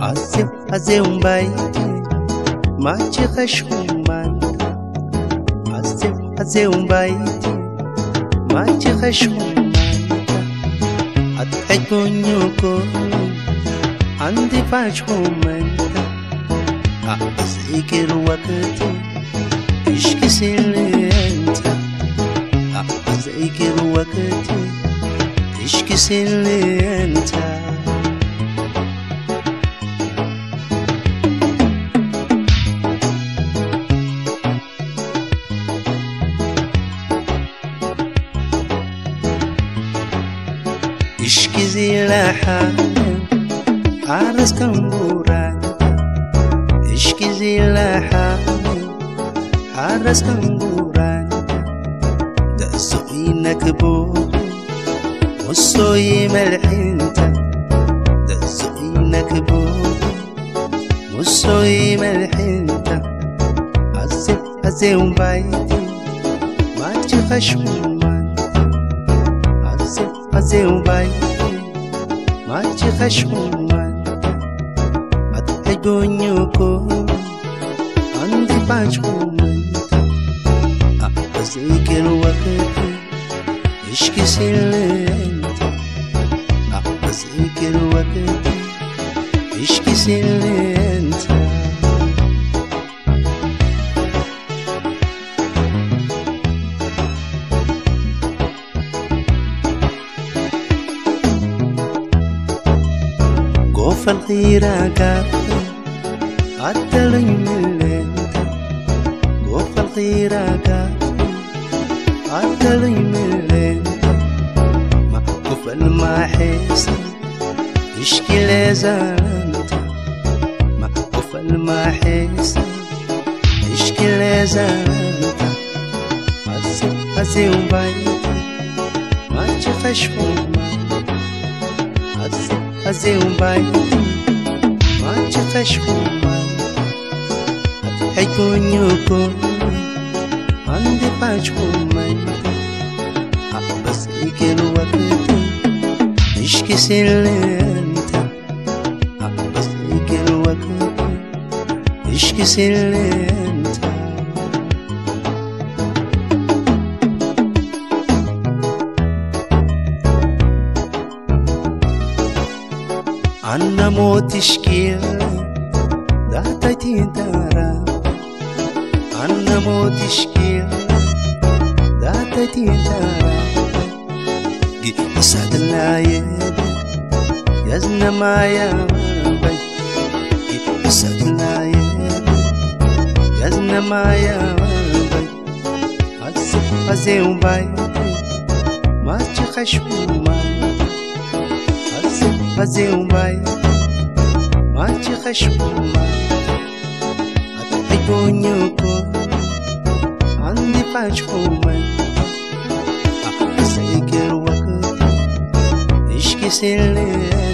Aze um baile, mate rachumanta. Aze um baile, mate rachumanta. Até conhoco, ande faz romanta. Aze quero acate, esqueci lenta. Aze quero acate, esqueci lenta. اشكي لحال عرس كنبوران اشكي لحال عرس كنبوران دقسوي نكبو وصوي ملحنتا دقسوي نكبو وصوي ملحنتا عزي وبايتي ما تخشوا Aze um baile, mate rachumanta. Até gonhoco, ande faz romanta. Aze quero acate, esqueci lenta. Aze quero acate, esqueci lenta. Gofa الغيرة كافة عالتلي من ليلتا Gofa الغيرة كافة عالتلي من ليلتا ما gofa المحيسة اشكي لزانتا ما gofa المحيسة اشكي لزانتا عزي وبايتي ما تخشوا Aze um baile, mate rachumanta. Até conhoco, ande faz romanta. Aze quero acate, esqueci lenta. Aze quero acate, esqueci lenta. Anna motishkia da tatintara Anna motishkia da tatintara Gi sadna yed yazna maya bay Gi sadna yed yazna maya bay Aze um baile mate rachumanta Aze um baile, mate rachumanta. Até gonhoco, ande faz romanta. Aze quero acate, esqueci lenta.